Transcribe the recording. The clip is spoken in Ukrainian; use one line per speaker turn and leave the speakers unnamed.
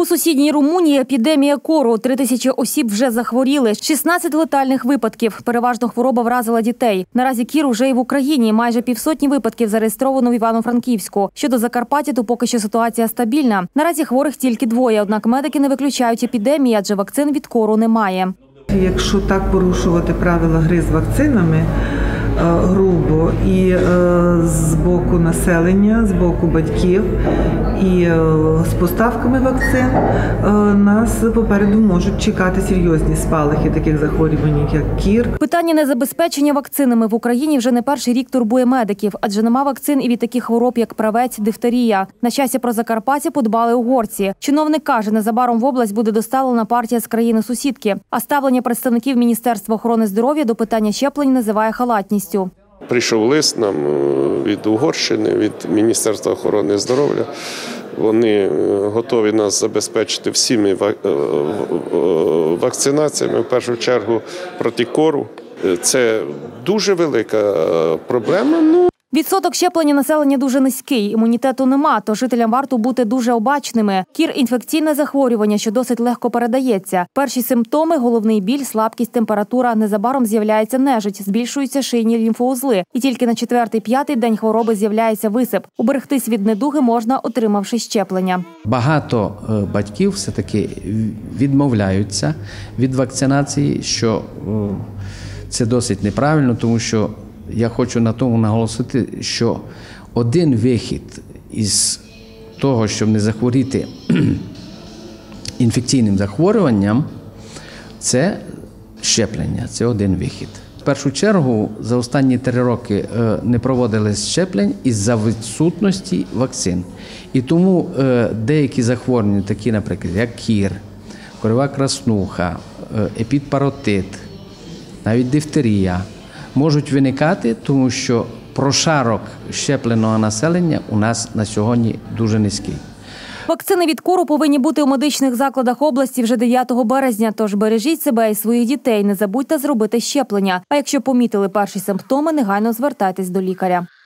У сусідній Румунії епідемія кору. 3000 осіб вже захворіли. 16 летальних випадків. Переважно хвороба вразила дітей. Наразі кір уже і в Україні. Майже півсотні випадків зареєстровано в Івано-Франківську. Щодо Закарпаття, то поки що ситуація стабільна. Наразі хворих тільки 2, однак медики не виключають епідемії, адже вакцин від кору немає.
Якщо так порушувати правила гри з вакцинами грубо і з боку населення, з боку батьків і з поставками вакцин, нас попереду можуть чекати серйозні спалахи таких захворювань, як кір.
Питання незабезпечення вакцинами в Україні вже не перший рік турбує медиків, адже нема вакцин і від таких хвороб, як правець, дифтерія. На щастя, про Закарпаття подбали угорці. Чиновник каже, незабаром в область буде доставлена партія з країни-сусідки. А ставлення представників Міністерства охорони здоров'я до питання щеплень називає халатністю.
Прийшов лист нам від Угорщини, від Міністерства охорони здоров'я. Вони готові нас забезпечити всіми вакцинаціями, в першу чергу проти кору. Це дуже велика проблема.
Відсоток щеплення населення дуже низький, імунітету нема, тож жителям варто бути дуже обачними. Кір – інфекційне захворювання, що досить легко передається. Перші симптоми – головний біль, слабкість, температура. Незабаром з'являється нежить, збільшуються шийні лімфоузли. І тільки на 4-5 день хвороби з'являється висип. Уберегтись від недуги можна, отримавши щеплення.
Багато батьків все-таки відмовляються від вакцинації, що це досить неправильно, тому що я хочу на тому наголосити, що один вихід із того, щоб не захворіти інфекційним захворюванням, це щеплення, це один вихід. В першу чергу за останні 3 роки не проводились щеплень із-за відсутності вакцин. І тому деякі захворювання, такі, наприклад, як кір, корова краснуха, епідпаротит, навіть дифтерія, можуть виникати, тому що прошарок щепленого населення у нас на сьогодні дуже низький.
Вакцини від кору повинні бути у медичних закладах області вже 9 березня, тож бережіть себе і своїх дітей, не забудьте зробити щеплення. А якщо помітили перші симптоми, негайно звертайтесь до лікаря.